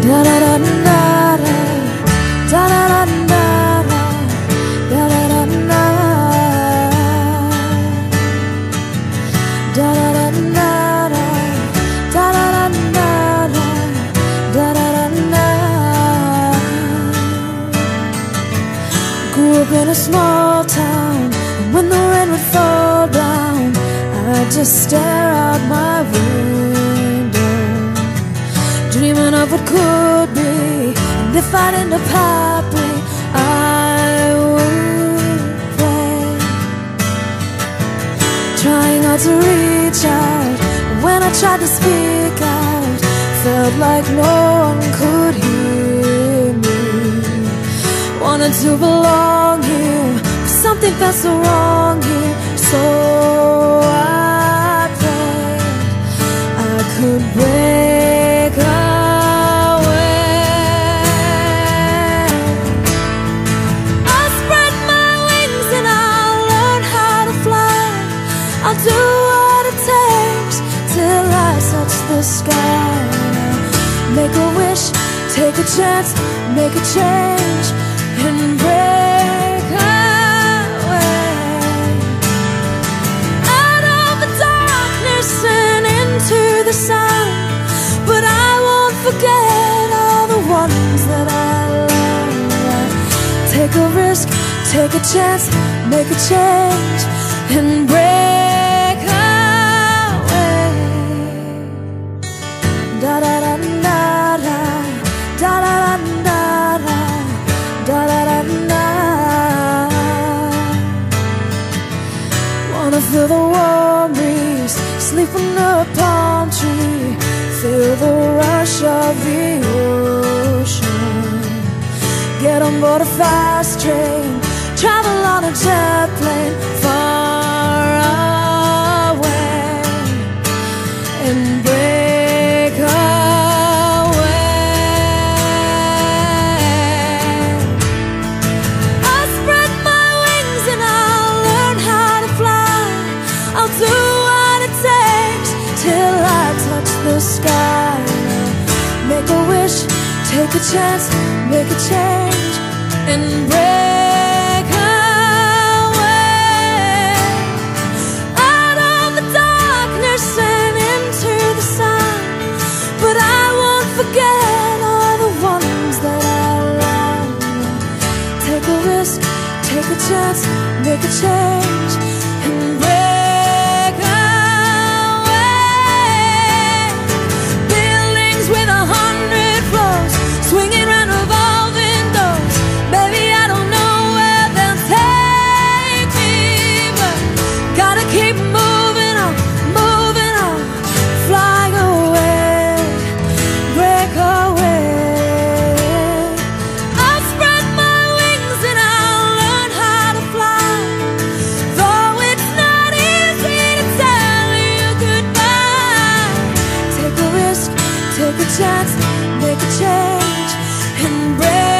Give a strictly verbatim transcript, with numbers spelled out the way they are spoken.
Da da da da da, da da da da, da da da da, da da da da, da da da da, da da da da. Grew up in a small town, and when the rain would fall down, I'd just stare out my window, dreaming of what could be. And if I'd end up happy, I would pray, trying not to reach out. When I tried to speak out, felt like no one could hear me. Wanted to belong here, but something felt so wrong here. So I prayed I could break away. I'll spread my wings and I'll learn how to fly. I'll do what it takes till I touch the sky. Make a wish, take a chance, make a change, and break away out of the darkness and into the sun. But I won't forget all the ones that I love. Take a risk, take a chance, make a change, and break away. Da da da da da, da da da da, da da da da. Wanna feel the warm breeze, sleep under a palm tree, feel the rush of the ocean. Get on board a fast train, travel on a jet plane far away, and break away. I'll spread my wings and I'll learn how to fly. I'll do what it takes till I touch the sky. Make a wish, take a chance, make a change, and break away out of the darkness and into the sun. But I won't forget all the ones that I love. Take a risk, take a chance, make a change, and break away. Buildings with a hundred floors, swinging round revolving doors. Baby, I don't know where they'll take me, but gotta keep moving on, moving on. Fly away, break away. I'll spread my wings and I'll learn how to fly. Though it's not easy to tell you goodbye. Take a risk, take a chance, make a change, and break